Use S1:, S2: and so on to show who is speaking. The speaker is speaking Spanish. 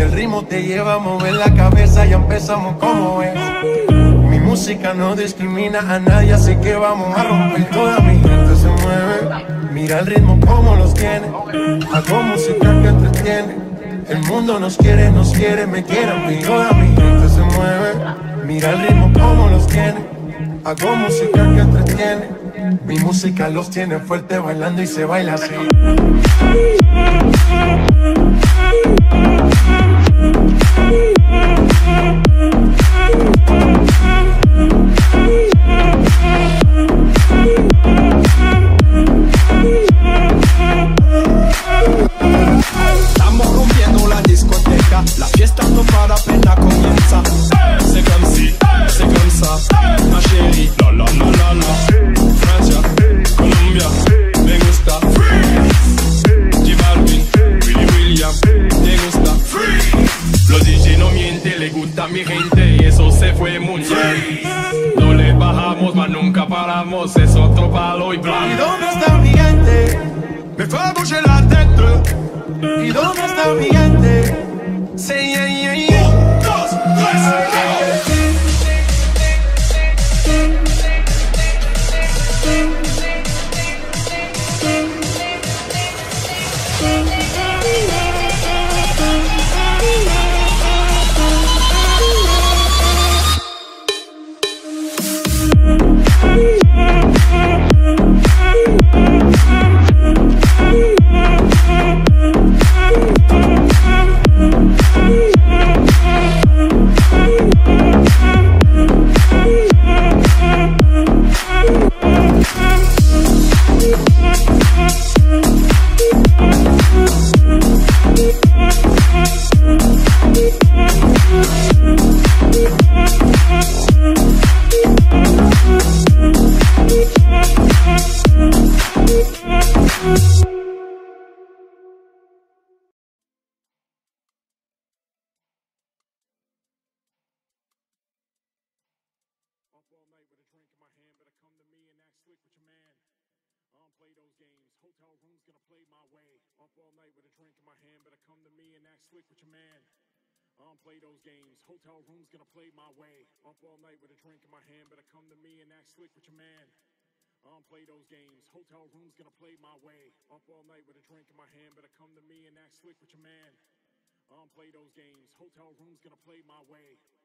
S1: Si el ritmo te lleva a mover la cabeza, ya empezamos como es. Mi música no discrimina a nadie, así que vamos a romper. Toda mi gente se mueve. Mira el ritmo como los tiene. Hago música que entretiene. El mundo nos quiere, me quiere a mí. Toda mi gente se mueve. Mira el ritmo como los tiene. Hago música que entretiene. Mi música los tiene fuerte bailando y se baila así.
S2: Estamos rompiendo la discoteca, la fiesta no para, apenas comienza. C'est comme si, c'est comme ça, ma chérie, la la la la la. Francia, Colombia, me gusta. Freeze, J Balvin, Willy William, me gusta. Freeze, los DJ no mienten, le gusta a mi gente y eso se fue muy bien. No le bajamos, mas nunca paramos, es otro palo y blanco.
S1: ¿Y dónde está mi gente?
S2: Me fue bouger la tête.
S1: ¿Y dónde está mi gente?
S2: Say yeah, yeah, yeah. 1, 2, 3.
S3: All night with a drink in my hand, better come to me and act slick with your man. I don't play those games. Hotel room's gonna play my way. Up all night with a drink in my hand, better come to me and act slick with your man. I don't play those games. Hotel room's gonna play my way. Up all night with a drink in my hand, better come to me and act slick with your man. I don't play those games. Hotel room's gonna play my way. Up all night with a drink in my hand, better come to me and act slick with your man. I don't play those games. Hotel room's gonna play my way.